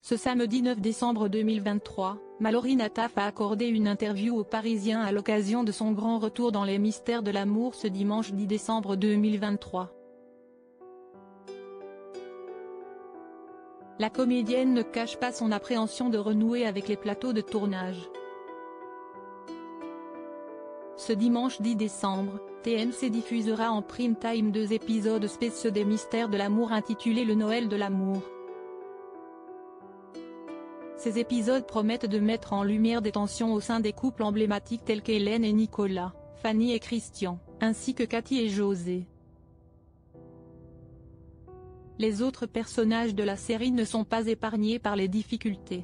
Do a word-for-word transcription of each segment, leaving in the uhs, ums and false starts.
Ce samedi neuf décembre deux mille vingt-trois, Mallory Nataf a accordé une interview aux Parisiens à l'occasion de son grand retour dans Les Mystères de l'amour ce dimanche dix décembre deux mille vingt-trois. La comédienne ne cache pas son appréhension de renouer avec les plateaux de tournage. Ce dimanche dix décembre, T M C diffusera en prime time deux épisodes spéciaux des Mystères de l'amour intitulés Le Noël de l'amour. Ces épisodes promettent de mettre en lumière des tensions au sein des couples emblématiques tels qu'Hélène et Nicolas, Fanny et Christian, ainsi que Cathy et José. Les autres personnages de la série ne sont pas épargnés par les difficultés.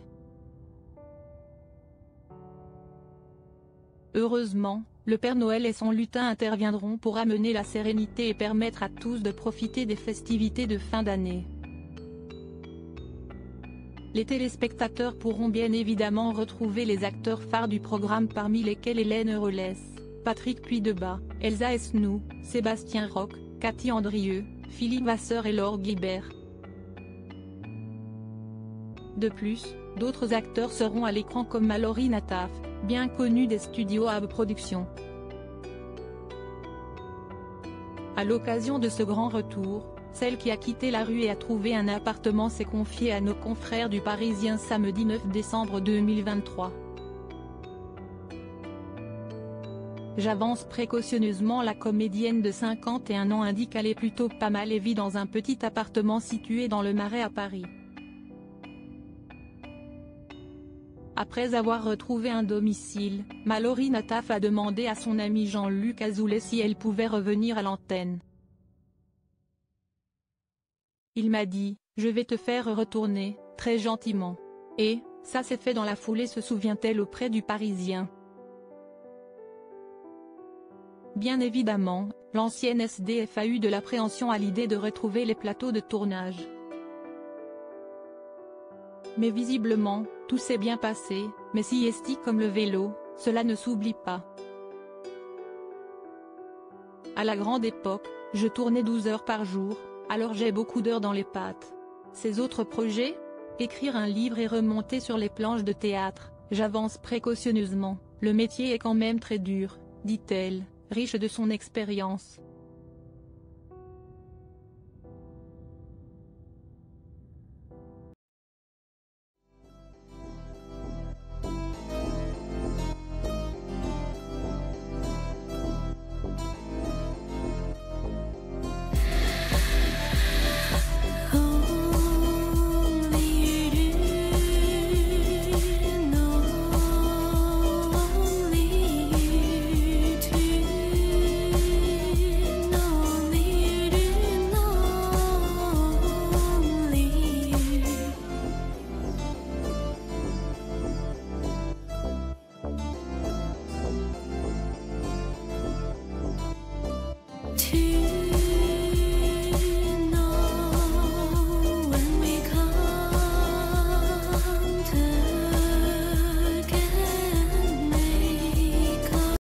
Heureusement, le Père Noël et son lutin interviendront pour amener la sérénité et permettre à tous de profiter des festivités de fin d'année. Les téléspectateurs pourront bien évidemment retrouver les acteurs phares du programme parmi lesquels Hélène Relès, Patrick Puydebas, Elsa Esnou, Sébastien Roch, Cathy Andrieux, Philippe Vasseur et Laure Guibert. De plus, d'autres acteurs seront à l'écran comme Mallory Nataf, bien connue des studios A B Productions. À l'occasion de ce grand retour, celle qui a quitté la rue et a trouvé un appartement s'est confiée à nos confrères du Parisien samedi neuf décembre deux mille vingt-trois. J'avance précautionneusement. La comédienne de cinquante et un ans indique qu'elle est plutôt pas mal et vit dans un petit appartement situé dans le Marais à Paris. Après avoir retrouvé un domicile, Mallory Nataf a demandé à son ami Jean-Luc Azoulay si elle pouvait revenir à l'antenne. Il m'a dit « Je vais te faire retourner », très gentiment. Et, ça s'est fait dans la foulée, se souvient-elle auprès du Parisien. Bien évidemment, l'ancienne S D F a eu de l'appréhension à l'idée de retrouver les plateaux de tournage. Mais visiblement, tout s'est bien passé, mais si esti comme le vélo, cela ne s'oublie pas. À la grande époque, je tournais douze heures par jour, alors j'ai beaucoup d'heures dans les pattes. Ces autres projets ? Écrire un livre et remonter sur les planches de théâtre, j'avance précautionneusement, le métier est quand même très dur, dit-elle, riche de son expérience.